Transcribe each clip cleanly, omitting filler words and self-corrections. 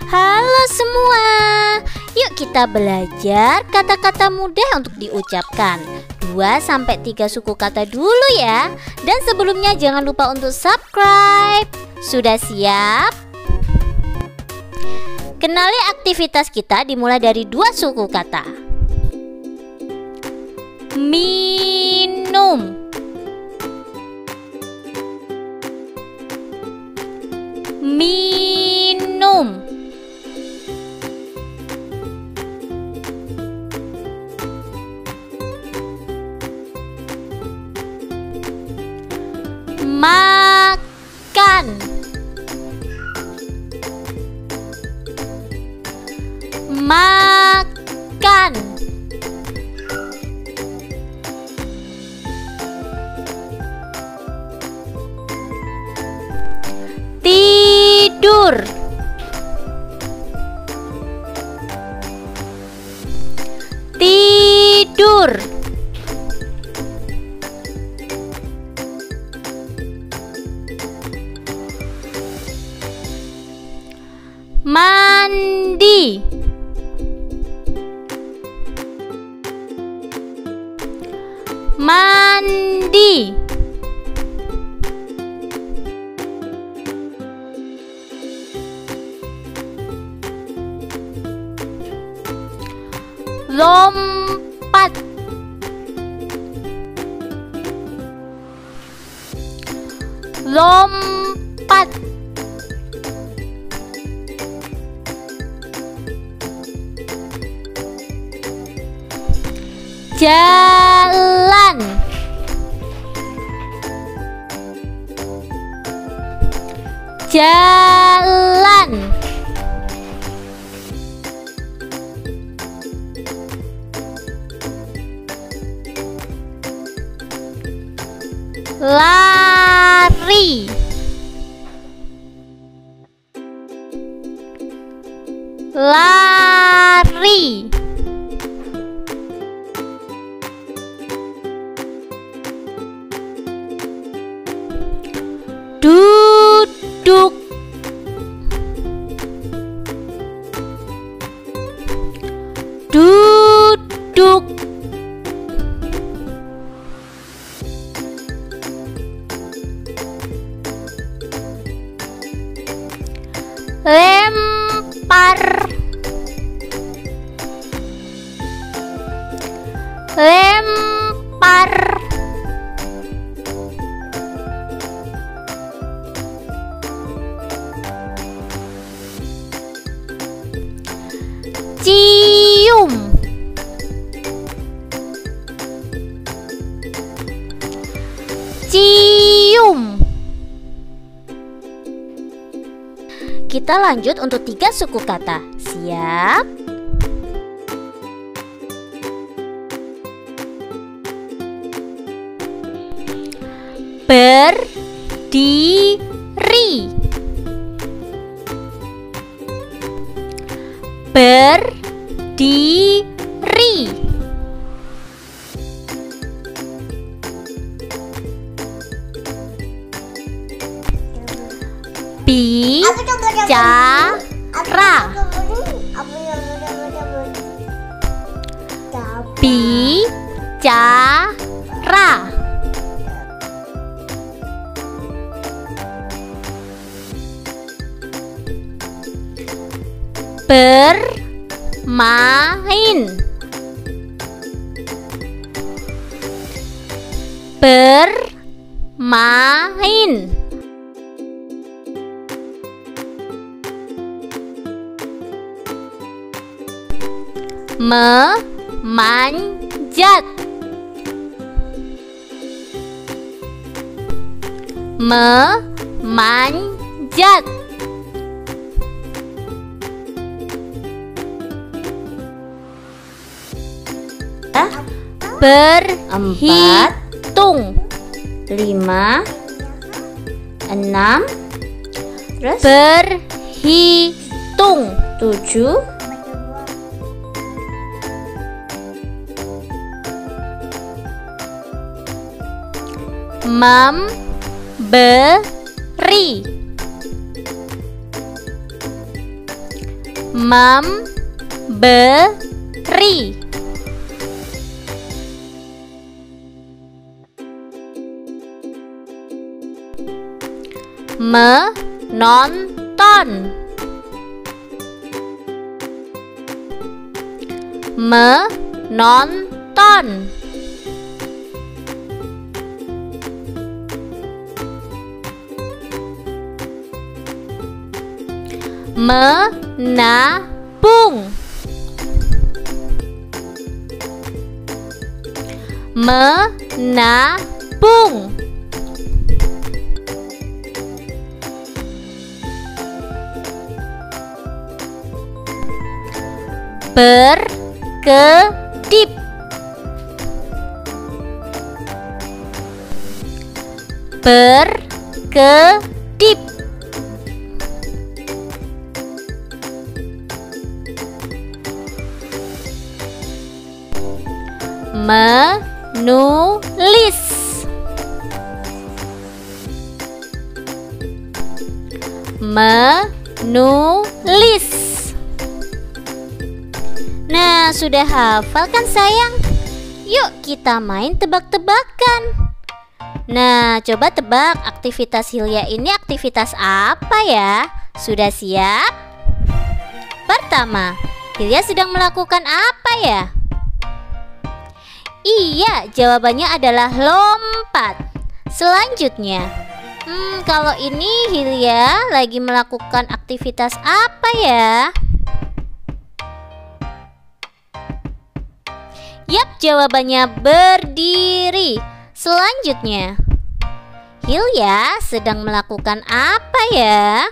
Halo semua, yuk kita belajar kata-kata mudah untuk diucapkan. 2-3 suku kata dulu ya. Dan sebelumnya jangan lupa untuk subscribe. Sudah siap? Kenali aktivitas kita dimulai dari 2 suku kata. Minum, minum. Makan, makan. Tidur, tidur. Mandi, mandi. Lompat, lompat. Jalan, jalan. Lari, lari. Duduk, duduk. Lempar, lempar. Cium, cium. Kita lanjut untuk 3 suku kata. Siap? Berdiri, berdiri. Bicara, bicara. Bermain, bermain. Memanjat, memanjat. Berhitung, 5, 6, terus berhitung. 7, memberi, memberi. Menonton. Menonton. Menabung. Menabung. Berkedip. Berkedip. Menulis. Menulis. Nah, sudah hafal kan sayang? Yuk kita main tebak-tebakan. Nah, coba tebak aktivitas Hilya ini aktivitas apa ya? Sudah siap? Pertama, Hilya sedang melakukan apa ya? Iya, jawabannya adalah lompat. Selanjutnya, kalau ini Hilya lagi melakukan aktivitas apa ya? Yap, jawabannya berdiri. Selanjutnya, Hilya sedang melakukan apa ya?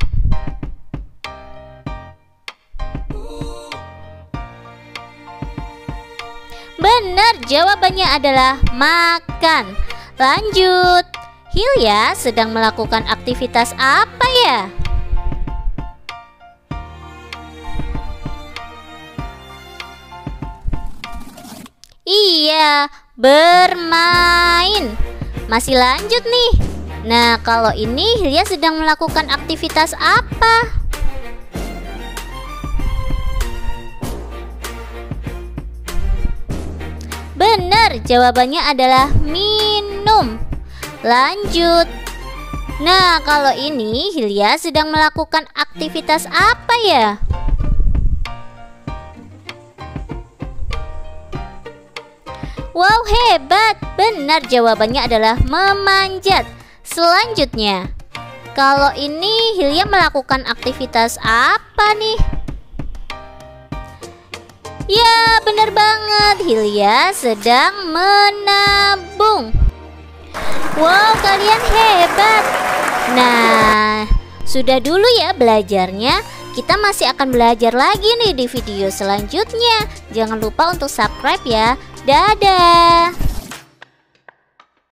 Benar, jawabannya adalah makan. Lanjut, Hilya sedang melakukan aktivitas apa ya? Iya, bermain. Masih lanjut nih. Nah, kalau ini Hilya sedang melakukan aktivitas apa? Benar, jawabannya adalah minum. Lanjut. Nah, kalau ini Hilya sedang melakukan aktivitas apa ya? Wow, hebat. Benar, jawabannya adalah memanjat. Selanjutnya, kalau ini Hilya melakukan aktivitas apa nih? Ya, benar banget. Hilya sedang menabung. Wow, kalian hebat. Nah, sudah dulu ya belajarnya. Kita masih akan belajar lagi nih di video selanjutnya. Jangan lupa untuk subscribe ya. Dadah.